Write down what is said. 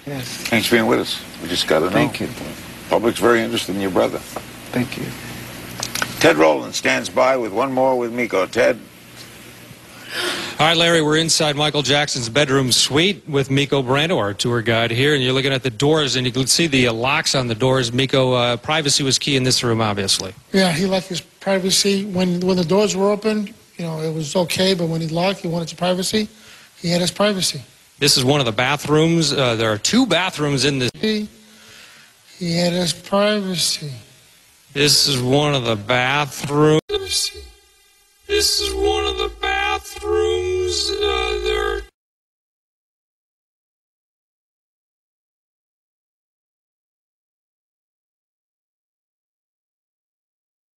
Yes. Thanks for being with us. We just got to know. Thank you. Public's very interested in your brother. Thank you. Ted Rowland stands by with one more with Miko. Ted. All right, Larry, we're inside Michael Jackson's bedroom suite with Miko Brando, our tour guide here, and you're looking at the doors, and you can see the locks on the doors. Miko, privacy was key in this room, obviously. Yeah, he liked his privacy. When the doors were open, you know, it was okay, but when he locked, he wanted his privacy. He had his privacy. This is one of the bathrooms. There are 2 bathrooms in this. He had his privacy. This is one of the bathrooms. This is one of the bathrooms. There are